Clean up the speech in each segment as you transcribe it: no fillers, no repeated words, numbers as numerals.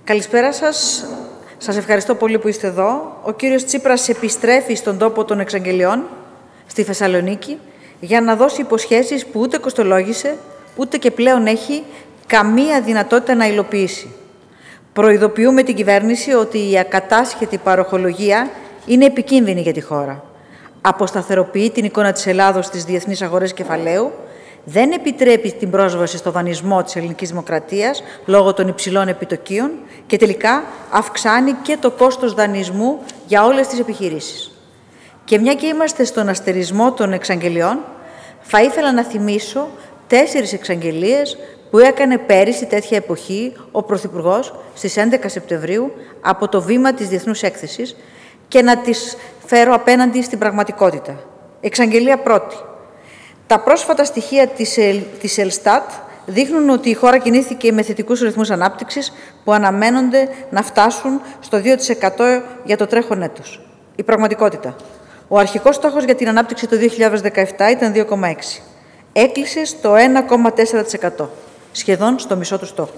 Καλησπέρα σας. Σας ευχαριστώ πολύ που είστε εδώ. Ο κύριος Τσίπρας επιστρέφει στον τόπο των εξαγγελιών, στη Θεσσαλονίκη, για να δώσει υποσχέσεις που ούτε κοστολόγησε, ούτε και πλέον έχει καμία δυνατότητα να υλοποιήσει. Προειδοποιούμε την κυβέρνηση ότι η ακατάσχετη παροχολογία είναι επικίνδυνη για τη χώρα. Αποσταθεροποιεί την εικόνα της Ελλάδος στις διεθνείς αγορές κεφαλαίου, δεν επιτρέπει την πρόσβαση στο δανεισμό της ελληνικής δημοκρατίας λόγω των υψηλών επιτοκίων και τελικά αυξάνει και το κόστος δανεισμού για όλες τις επιχειρήσεις. Και μια και είμαστε στον αστερισμό των εξαγγελιών, θα ήθελα να θυμίσω 4 εξαγγελίες που έκανε πέρυσι τέτοια εποχή ο Πρωθυπουργός στις 11 Σεπτεμβρίου από το βήμα της Διεθνούς Έκθεσης και να τις φέρω απέναντι στην πραγματικότητα. Εξαγγελία πρώτη. Τα πρόσφατα στοιχεία της Ελστάτ δείχνουν ότι η χώρα κινήθηκε με θετικούς ρυθμούς ανάπτυξης που αναμένονται να φτάσουν στο 2% για το τρέχον έτος. Η πραγματικότητα. Ο αρχικός στόχος για την ανάπτυξη το 2017 ήταν 2,6%. Έκλεισε στο 1,4%, σχεδόν στο μισό του στόχου.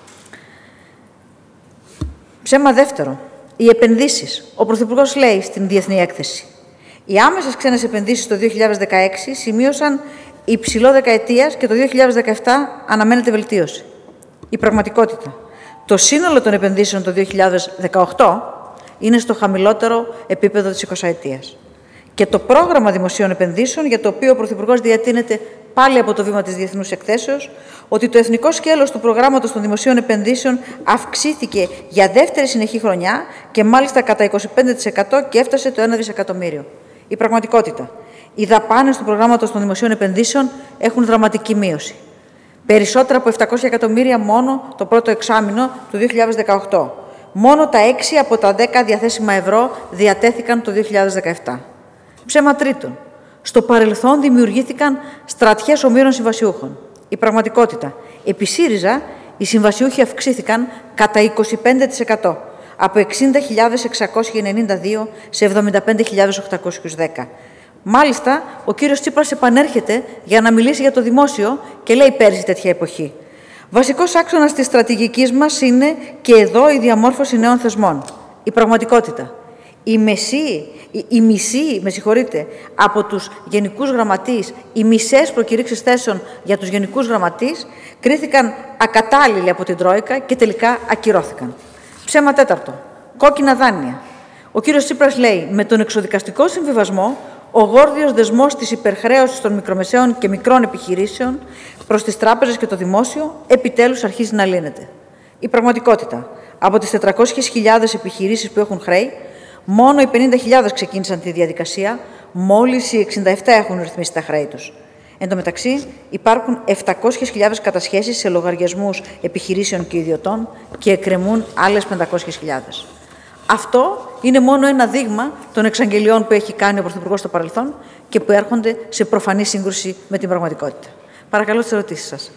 Ψέμα δεύτερο. Οι επενδύσεις. Ο Πρωθυπουργός λέει στην Διεθνή Έκθεση. Οι άμεσες ξένες επενδύσεις το 2016 σημείωσαν υψηλό δεκαετίας και το 2017 αναμένεται βελτίωση. Η πραγματικότητα. Το σύνολο των επενδύσεων το 2018 είναι στο χαμηλότερο επίπεδο της 20ετίας. Και το πρόγραμμα δημοσίων επενδύσεων, για το οποίο ο Πρωθυπουργός διατείνεται πάλι από το βήμα της Διεθνούς Εκθέσεως, ότι το εθνικό σκέλος του προγράμματος των δημοσίων επενδύσεων αυξήθηκε για δεύτερη συνεχή χρονιά και μάλιστα κατά 25% και έφτασε το 1 δισεκατομμύριο. Η πραγματικότητα. Οι δαπάνες του προγράμματος των δημοσίων επενδύσεων έχουν δραματική μείωση. Περισσότερα από 700 εκατομμύρια μόνο το πρώτο εξάμηνο του 2018. Μόνο τα 6 από τα 10 διαθέσιμα ευρώ διατέθηκαν το 2017. Ψέμα τρίτον. Στο παρελθόν δημιουργήθηκαν στρατιές ομήρων συμβασιούχων. Η πραγματικότητα. Επί ΣΥΡΙΖΑ, οι συμβασιούχοι αυξήθηκαν κατά 25%, από 60.692 σε 75.810. Μάλιστα, ο κύριος Τσίπρας επανέρχεται για να μιλήσει για το δημόσιο και λέει πέρσι τέτοια εποχή. Βασικός άξονας της στρατηγικής μας είναι και εδώ η διαμόρφωση νέων θεσμών. Η πραγματικότητα. Οι μισοί, από τους γενικούς γραμματείς, οι μισές προκηρύξεις θέσεων για τους γενικούς γραμματείς κρίθηκαν ακατάλληλοι από την Τρόικα και τελικά ακυρώθηκαν. Ψέμα τέταρτο. Κόκκινα δάνεια. Ο κύριος Τσίπρας λέει, με τον εξοδικαστικό συμβιβασμό, ο γόρδιος δεσμός της υπερχρέωσης των μικρομεσαίων και μικρών επιχειρήσεων προς τις τράπεζες και το δημόσιο επιτέλους αρχίζει να λύνεται. Η πραγματικότητα. Από τις 400.000 επιχειρήσεις που έχουν χρέη, μόνο οι 50.000 ξεκίνησαν τη διαδικασία, μόλις οι 67 έχουν ρυθμίσει τα χρέη τους. Εν τω μεταξύ, υπάρχουν 700.000 κατασχέσεις σε λογαριασμούς επιχειρήσεων και ιδιωτών και εκκρεμούν άλλες 500.000. Αυτό είναι μόνο ένα δείγμα των εξαγγελιών που έχει κάνει ο Πρωθυπουργός στο παρελθόν και που έρχονται σε προφανή σύγκρουση με την πραγματικότητα. Παρακαλώ τις ερωτήσεις σας.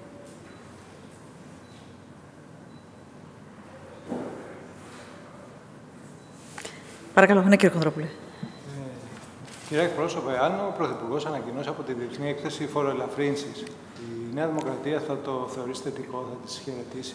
Παρακαλώ, ναι, κύριε Κονδρόπουλε. Κύριε Εκπρόσωπε, αν ο Πρωθυπουργός ανακοινώσει από τη Διεθνή Έκθεση φοροελαφρύνσης, η Νέα Δημοκρατία θα το θεωρήσει θετικό, θα τη χαιρετήσει?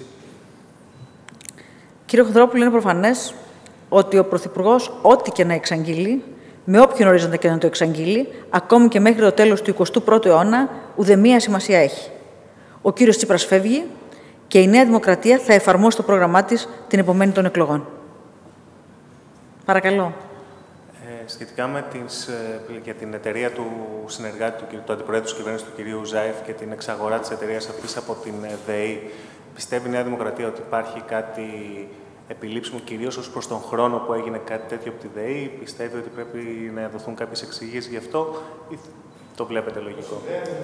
Κύριε Κονδρόπουλε, είναι προφανές ότι ο Πρωθυπουργός, ό,τι και να εξαγγείλει, με όποιον ορίζοντα και να το εξαγγείλει, ακόμη και μέχρι το τέλος του 21ου αιώνα, ουδεμία σημασία έχει. Ο κύριος Τσίπρας φεύγει και η Νέα Δημοκρατία θα εφαρμόσει το πρόγραμμά της την επομένη των εκλογών. Παρακαλώ. Σχετικά με για την εταιρεία του συνεργάτη του Αντιπροέδρου της κυβέρνησης του κ. Ζάεφ και την εξαγορά της εταιρείας αυτής από την ΔΕΗ, πιστεύει η Νέα Δημοκρατία ότι υπάρχει κάτι επιλήψιμο, κυρίως ως προς τον χρόνο που έγινε κάτι τέτοιο από τη ΔΕΗ? Πιστεύει ότι πρέπει να δοθούν κάποιες εξηγήσεις γι' αυτό ή το βλέπετε λογικό?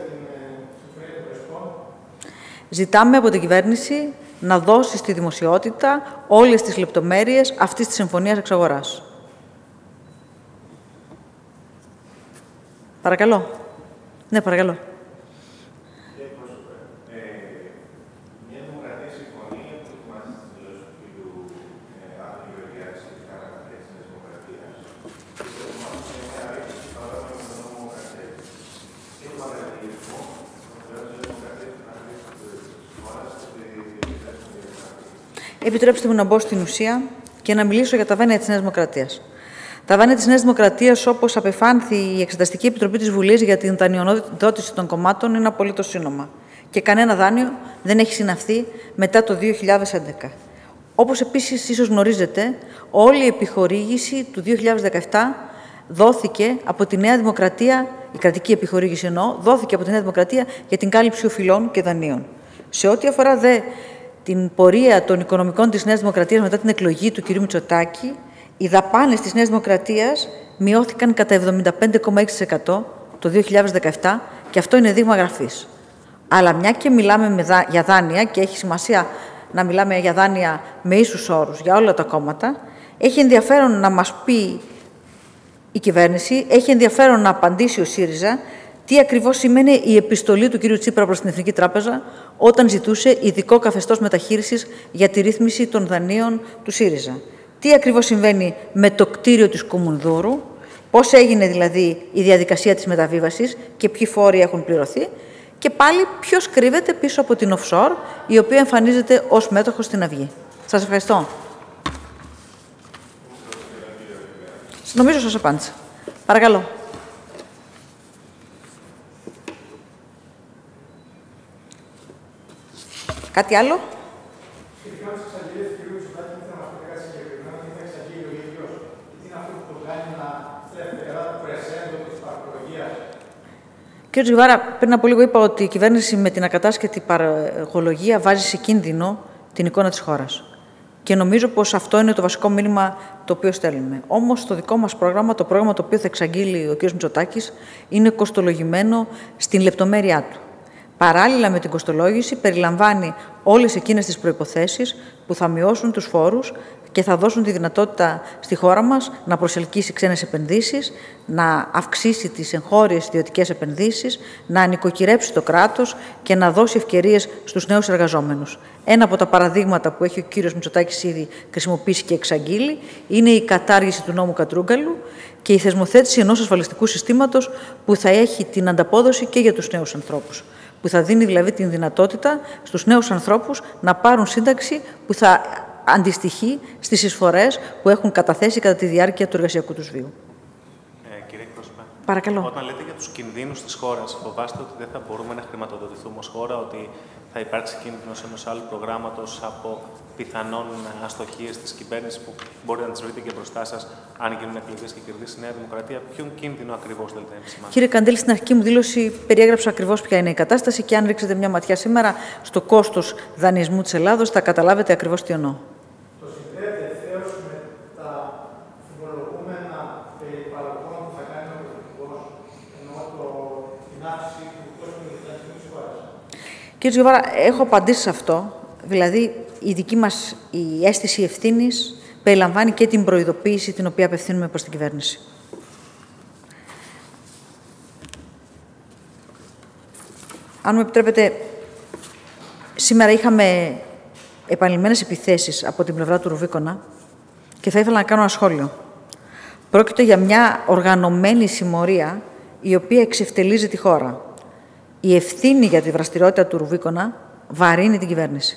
Ζητάμε από την κυβέρνηση να δώσει στη δημοσιότητα όλες τις λεπτομέρειες αυτής της συμφωνίας εξαγοράς. Παρακαλώ. Ναι, παρακαλώ. Επιτρέψτε μου να μπω στην ουσία και να μιλήσω για τα βάνεια της Νέας Δημοκρατίας. Τα βάνεια της Νέας Δημοκρατίας, όπως απεφάνθη η Εξεταστική Επιτροπή της Βουλής για την δανειοδότηση των κομμάτων, είναι απολύτως σύνομα. Και κανένα δάνειο δεν έχει συναυθεί μετά το 2011. Όπως επίσης ίσως γνωρίζετε, όλη η επιχορήγηση του 2017 δόθηκε από τη Νέα Δημοκρατία, η κρατική επιχορήγηση εννοώ, δόθηκε από τη Νέα Δημοκρατία για την κάλυψη οφειλών και δανείων. Σε ό,τι αφορά την πορεία των οικονομικών της Νέας Δημοκρατίας μετά την εκλογή του κ. Μητσοτάκη, οι δαπάνες της Νέας Δημοκρατίας μειώθηκαν κατά 75,6% το 2017 και αυτό είναι δείγμα γραφής. Αλλά μια και μιλάμε για δάνεια και έχει σημασία να μιλάμε για δάνεια με ίσους όρους για όλα τα κόμματα, έχει ενδιαφέρον να μας πει η κυβέρνηση, έχει ενδιαφέρον να απαντήσει ο ΣΥΡΙΖΑ τι ακριβώς σημαίνει η επιστολή του κ. Τσίπρα προς την Εθνική Τράπεζα όταν ζητούσε ειδικό καθεστώς μεταχείρισης για τη ρύθμιση των δανείων του ΣΥΡΙΖΑ. Τι ακριβώς συμβαίνει με το κτίριο της Κουμουνδούρου, πώς έγινε δηλαδή η διαδικασία της μεταβίβασης και ποιοι φόροι έχουν πληρωθεί και πάλι ποιος κρύβεται πίσω από την offshore, η οποία εμφανίζεται ως μέτοχος στην Αυγή. Σας ευχαριστώ. Νομίζω σας απάντησα. Παρακαλώ. Κάτι άλλο? Κύριε Τζιβάρα, πριν από λίγο είπα ότι η κυβέρνηση με την ακατάσχετη παραγωγολογία βάζει σε κίνδυνο την εικόνα της χώρας. Και νομίζω πως αυτό είναι το βασικό μήνυμα το οποίο στέλνουμε. Όμως, το δικό μας πρόγραμμα, το πρόγραμμα το οποίο θα εξαγγείλει ο κ. Μητσοτάκης, είναι κοστολογημένο στην λεπτομέρειά του. Παράλληλα με την κοστολόγηση, περιλαμβάνει όλες εκείνες τις προϋποθέσεις που θα μειώσουν τους φόρους και θα δώσουν τη δυνατότητα στη χώρα μας να προσελκύσει ξένες επενδύσεις, να αυξήσει τις εγχώριες ιδιωτικές επενδύσεις, να ανοικοκυρέψει το κράτος και να δώσει ευκαιρίες στους νέους εργαζόμενους. Ένα από τα παραδείγματα που έχει ο κύριος Μητσοτάκης ήδη χρησιμοποιήσει και εξαγγείλει είναι η κατάργηση του νόμου Κατρούγκαλου και η θεσμοθέτηση ενός ασφαλιστικού συστήματος που θα έχει την ανταπόδοση και για τους νέους ανθρώπους. Που θα δίνει δηλαδή την δυνατότητα στους νέους ανθρώπους να πάρουν σύνταξη που θα αντιστοιχεί στις εισφορές που έχουν καταθέσει κατά τη διάρκεια του εργασιακού τους βίου. Κύριε Εκπρόσωπε, παρακαλώ. Όταν λέτε για τους κινδύνους της χώρας, φοβάστε ότι δεν θα μπορούμε να χρηματοδοτηθούμε ως χώρα, ότι θα υπάρξει κίνδυνος ενός άλλου προγράμματος από πιθανόν αστοχίες της κυβέρνησης που μπορείτε να τις βρείτε και μπροστά σας, αν γίνουν εκλογές και κερδίσει η Νέα Δημοκρατία? Ποιον κίνδυνο ακριβώς θέλετε να επισημάνετε? Κύριε Καντήλη, στην αρχική μου δήλωση περιέγραψα ακριβώς ποια είναι η κατάσταση και αν ρίξετε μια ματιά σήμερα στο κόστος δανεισμού της Ελλάδος, θα καταλάβετε ακριβώς τι εννοώ. Το συνδέεται ευθέως με τα συμβολογούμενα περί παραγωγών που θα κάνει ο Πρωθυπουργός, εννοώ την αύξηση του κόστου του δανεισμού της χώρας. Κύριε Τζιβάρα, έχω απαντήσει σε αυτό. Δηλαδή, η δική μας η αίσθηση ευθύνης περιλαμβάνει και την προειδοποίηση την οποία απευθύνουμε προς την κυβέρνηση. Αν μου επιτρέπετε, σήμερα είχαμε επανειλημμένες επιθέσεις από την πλευρά του Ρουβίκονα και θα ήθελα να κάνω ένα σχόλιο. Πρόκειται για μια οργανωμένη συμμορία η οποία εξευτελίζει τη χώρα. Η ευθύνη για τη δραστηριότητα του Ρουβίκονα βαρύνει την κυβέρνηση.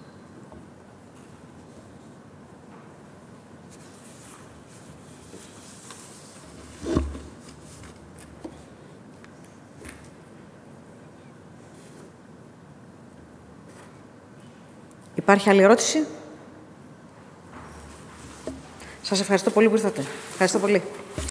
Υπάρχει άλλη ερώτηση? Σας ευχαριστώ πολύ που ήρθατε. Ευχαριστώ πολύ.